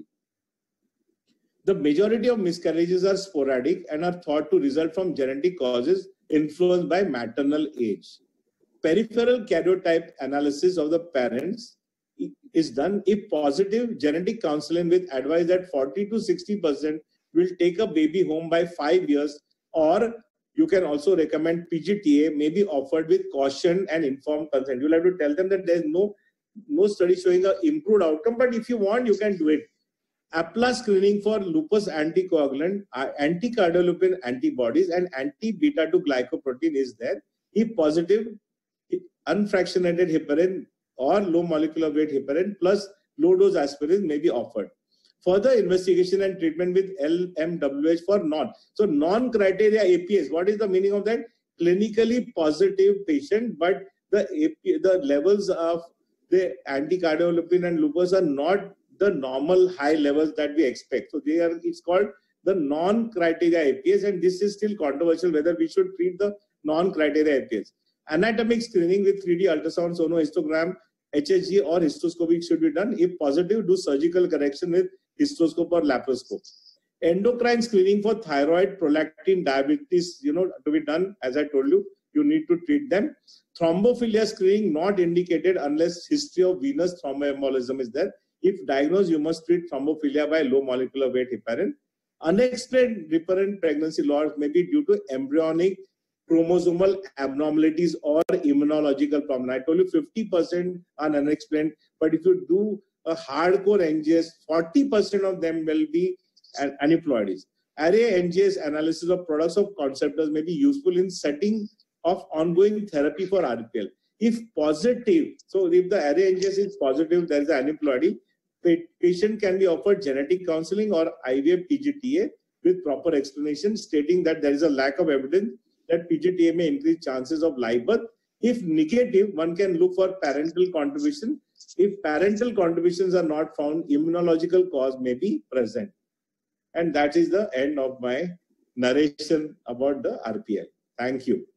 The majority of miscarriages are sporadic and are thought to result from genetic causes influenced by maternal age. Peripheral karyotype analysis of the parents is done. If positive, genetic counseling with advice that forty to sixty percent will take a baby home by five years, or you can also recommend P G T A may be offered with caution and informed consent. You'll have to tell them that there's no, no study showing an improved outcome, but if you want, you can do it. APLA screening for lupus anticoagulant, anti-cardiolipin antibodies, and anti-beta two glycoprotein is there. If positive, unfractionated heparin or low molecular weight heparin plus low dose aspirin may be offered. Further investigation and treatment with L M W H for non. So non-criteria A P S, what is the meaning of that? Clinically positive patient, but the A P, the levels of the anti-cardiolipin and lupus are not the normal high levels that we expect. So they are, it's called the non-criteria A P S, and this is still controversial whether we should treat the non-criteria A P S. Anatomic screening with three D ultrasound, sonohistogram, H H G or histoscopy should be done. If positive, do surgical correction with histoscope or laparoscope. Endocrine screening for thyroid, prolactin, diabetes, you know, to be done. As I told you, you need to treat them. Thrombophilia screening not indicated unless history of venous thromboembolism is there. If diagnosed, you must treat thrombophilia by low molecular weight heparin. Unexplained recurrent pregnancy loss may be due to embryonic chromosomal abnormalities or immunological problem. I told you fifty percent are unexplained, but if you do a hardcore N G S, forty percent of them will be aneuploidies. Array N G S analysis of products of conceptors may be useful in setting of ongoing therapy for R P L. If positive, so if the array N G S is positive, there is an aneuploidy, the patient can be offered genetic counseling or I V F P G T A with proper explanation stating that there is a lack of evidence that P G T A may increase chances of live birth. If negative, one can look for parental contribution. If parental contributions are not found, immunological cause may be present. And that is the end of my narration about the R P L. Thank you.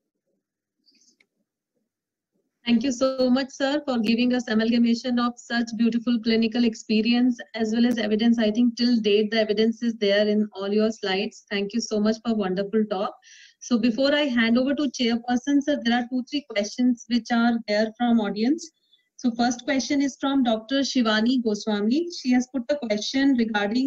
Thank you so much, sir, for giving us amalgamation of such beautiful clinical experience as well as evidence. I think till date, the evidence is there in all your slides. Thank you so much for wonderful talk. So before I hand over to chairperson, sir, there are two, three questions which are there from audience. So first question is from Doctor Shivani Goswami. She has put a question regarding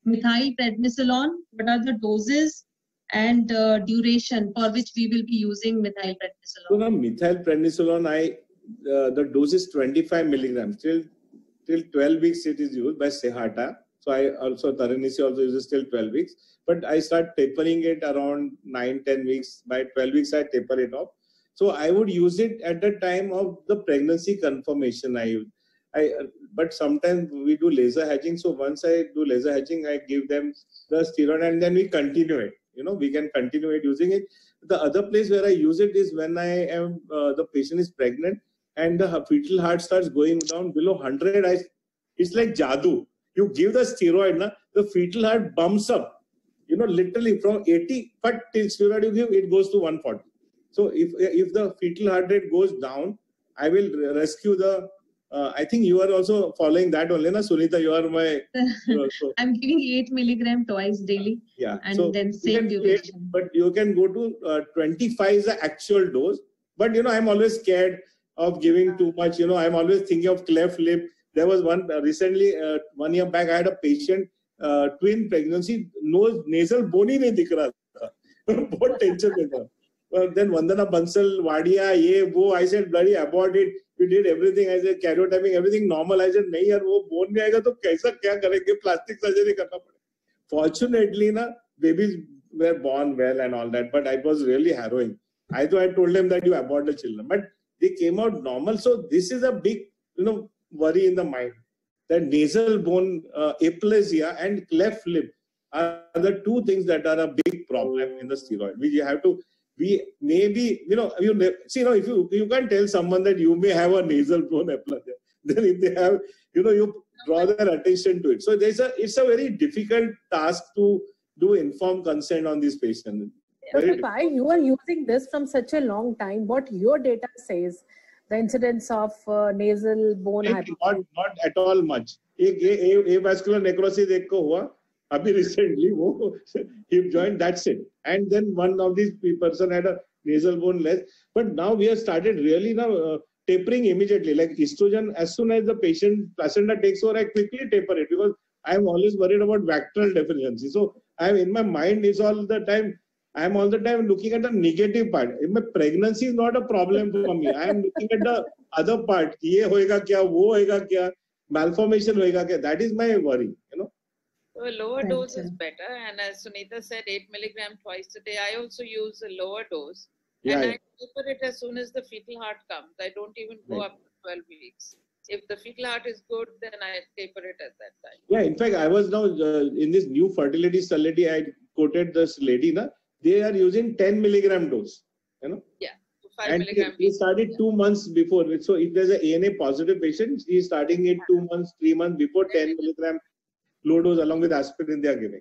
methylprednisolone, what are the doses and uh, duration for which we will be using methylprednisolone? So now methylprednisolone, I uh, the dose is twenty-five milligrams. Till till twelve weeks it is used by Sehata. So I also, Taranisi also uses till twelve weeks. But I start tapering it around nine, ten weeks. By twelve weeks, I taper it off. So I would use it at the time of the pregnancy confirmation. I use. I, but sometimes we do laser hedging. So once I do laser hedging, I give them the steroid and then we continue it. You know, we can continue it using it. The other place where I use it is when I am, uh, the patient is pregnant and the fetal heart starts going down below one hundred. I, it's like jadoo. You give the steroid, na, the fetal heart bumps up. You know, literally from eighty, but till steroid you give, it goes to one forty. So if if the fetal heart rate goes down, I will rescue the. Uh, I think you are also following that only, na Sunita. You are my. Uh, so, I'm giving eight milligram twice daily. Yeah, and so then same duration. Eight, but you can go to uh, twenty-five is the actual dose. But you know, I'm always scared of giving too much. You know, I'm always thinking of cleft lip. There was one uh, recently, uh, one year back, I had a patient, uh, twin pregnancy, nose nasal bone ही नहीं दिख रहा था. बहुत tension में था. Well, then Vandana Bansal, Wadia, ye, wo, I said, bloody abort it. We did everything. I said, karyotyping, everything normal. I said, nahi yaar, wo bone mein aayega, to kaisa kya karenge? Plastic surgery karna pade. Fortunately, na, babies were born well and all that, but it was really harrowing. I thought I told them that you abort the children, but they came out normal. So this is a big, you know, worry in the mind. That nasal bone uh, aplasia and cleft lip are the two things that are a big problem in the steroid. We have to, we maybe, you know, you see, you know, if you, you can't tell someone that you may have a nasal bone aplasia, then if they have, you know, you draw their attention to it. So there's a, it's a very difficult task to do informed consent on this patient. Doctor Pai, you are using this from such a long time. What your data says, the incidence of uh, nasal bone hypertension? Not, not at all much. एक avascular necrosis एक को हुआ अभी recently वो hip joint, that's it. And then one of these person had a nasal bone less. But now we have started really now uh, tapering immediately. Like estrogen, as soon as the patient placenta takes over, I quickly taper it because I am always worried about vectoral deficiency. So I am in my mind is all the time. I am all the time looking at the negative part. My pregnancy is not a problem for me. I am looking at the other part. ये होएगा क्या, वो होएगा क्या, malformation होएगा क्या. That is my worry. You know. So a lower Thank dose you. is better. And as Sunita said, eight milligram twice a day. I also use a lower dose, yeah, and yeah. I taper it as soon as the fetal heart comes. I don't even go right. up to twelve weeks. If the fetal heart is good, then I taper it at that time. Yeah. In fact, I was now uh, in this new fertility study. I quoted this lady, na. They are using ten milligram dose, you know. Yeah, five and milligram. He started yeah. two months before. So if there's an A N A positive patient, he is starting it two months, three months before ten milligram low dose along with aspirin they are giving.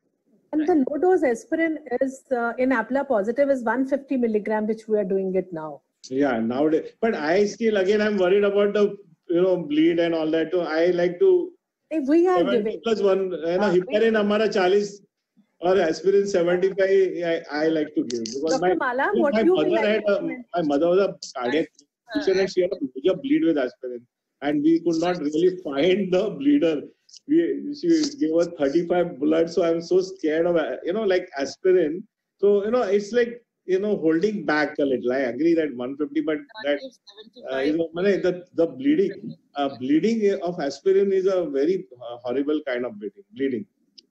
And the low dose aspirin is uh, in APLA positive is one hundred fifty milligram, which we are doing it now. Yeah, nowadays. But I still again I'm worried about the you know bleed and all that. So I like to. If we are giving plus one, you know, heparin hamara forty. Or aspirin seventy-five, I, I like to give. Because Doctor my, Mala, what my you mother like had a, my mother was a cardiac patient and she had a major bleed with aspirin. And we could not really find the bleeder. We, she gave us thirty-five blood. So I'm so scared of, you know, like aspirin. So, you know, it's like, you know, holding back a little. I agree that one hundred fifty, but that, uh, you know, the, the bleeding, uh, bleeding of aspirin is a very uh, horrible kind of bleeding. bleeding.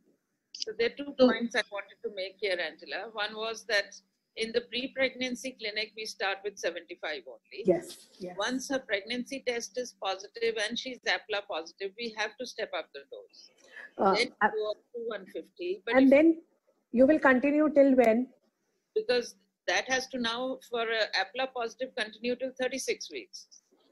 So there are two points I wanted to make here, Angela. One was that in the pre-pregnancy clinic, we start with seventy-five only. Yes. yes. Once her pregnancy test is positive and she's APLA positive, we have to step up the dose. Uh, then uh, go up to one hundred fifty. But and then you will continue till when? Because that has to now, for uh, APLA positive, continue till thirty-six weeks.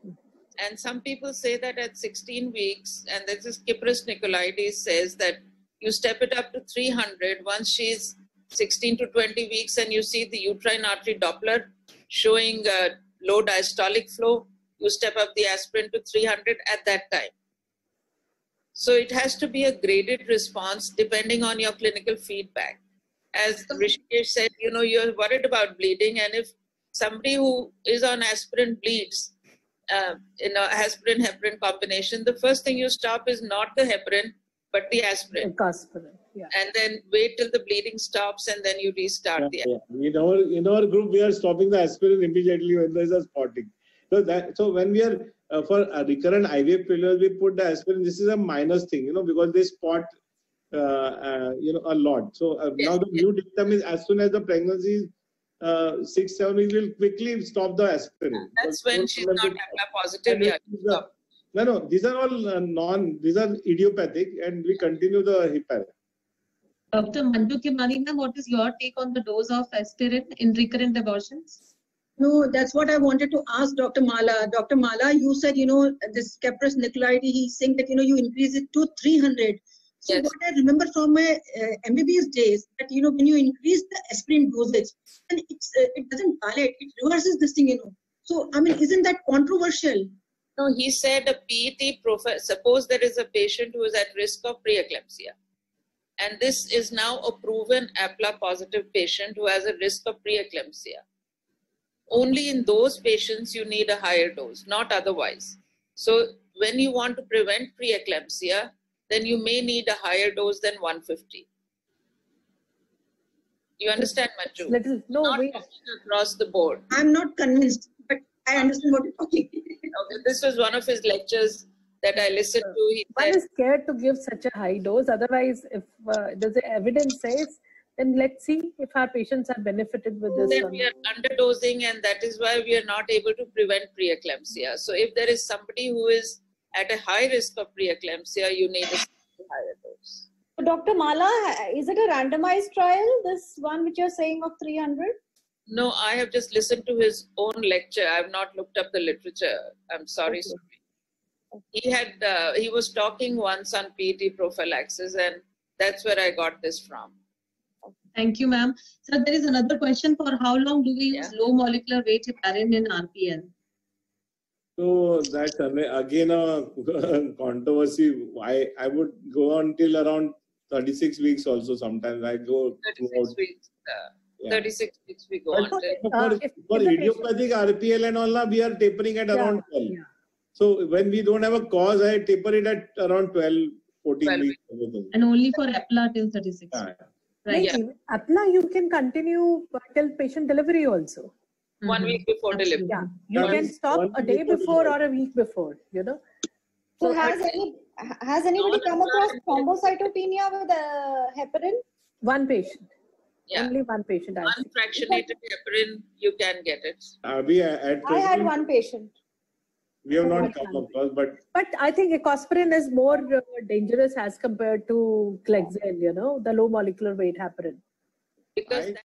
And some people say that at sixteen weeks, and this is Kypros Nicolaides says that you step it up to three hundred once she's sixteen to twenty weeks and you see the uterine artery Doppler showing uh, low diastolic flow, you step up the aspirin to three hundred at that time. So it has to be a graded response depending on your clinical feedback. As Rishikesh said, you know, you're worried about bleeding, and if somebody who is on aspirin bleeds, uh, in an aspirin-heparin combination, the first thing you stop is not the heparin, but the aspirin. Aspirin, yeah. And then wait till the bleeding stops and then you restart Yeah, the yeah. In our in our group, we are stopping the aspirin immediately when there is a spotting. So that so when we are uh, for a recurrent I V F failures, we put the aspirin. This is a minor thing, you know, because they spot uh, uh, you know a lot. So uh, Yes, now the yes. new dictum is as soon as the pregnancy is uh, six seven weeks, we'll quickly stop the aspirin. That's So when don't she's let not it- APLA positive. and Yeah, it is the- No, no, these are all uh, non. These are idiopathic, and we continue the heparin. Doctor Manju Kimani, ma'am, what is your take on the dose of aspirin in recurrent abortions? No, that's what I wanted to ask Doctor Mala. Doctor Mala, you said, you know, this Caprus nicolaides, he's saying that, you know, you increase it to three hundred. So Yes. what I remember from my uh, M B B S days, that, you know, when you increase the aspirin dosage, then it's, uh, it doesn't dilate, it reverses this thing, you know. So, I mean, isn't that controversial? No, he said a P E T profile. Suppose there is a patient who is at risk of preeclampsia. And this is now a proven APLA positive patient who has a risk of preeclampsia. Only in those patients you need a higher dose, not otherwise. So when you want to prevent preeclampsia, then you may need a higher dose than one hundred fifty. You understand, Manju? Little, no, Not wait. across the board. I'm not convinced, but I understand what you're talking. Okay, this was one of his lectures that I listened to. He One said, is scared to give such a high dose. Otherwise, if uh, there's a evidence says, then let's see if our patients are benefited with this. that or we not. are underdosing, and that is why we are not able to prevent preeclampsia. So if there is somebody who is at a high risk of preeclampsia, you need a higher dose. So Doctor Mala, is it a randomized trial, this one which you're saying of three hundred? No, I have just listened to his own lecture. I have not looked up the literature. I'm sorry. Okay. sorry. He had uh, he was talking once on P E T prophylaxis, and that's where I got this from. Thank you, ma'am. So there is another question: for how long do we use low molecular weight heparin in R P L? So that's again a controversy. I I would go on till around thirty-six weeks also. Sometimes I go thirty-six throughout. weeks. Uh, Yeah. thirty-six weeks we go Also, on till. for, Uh, if- for if the idiopathic R P L and all, na, we are tapering at Yeah, around twelve. yeah. So when we don't have a cause, I taper it at around twelve, fourteen twelve weeks. Everything. And only for APLA till thirty-six. Yeah. Right. Yeah. Apna, you can continue till patient delivery also. One Mhm. week before delivery. Yeah, you One- can stop one a day week before before or a week before, you know. So has any has anybody No, come no, across no. thrombocytopenia with uh, heparin? One patient, Yeah. only one patient. I've seen. Unfractionated heparin, you can get it. Uh, we at I had present, one patient. we have not One come time. across, but But I think ecosprin is more uh, dangerous as compared to Clexane, you know, the low molecular weight heparin. Because I- that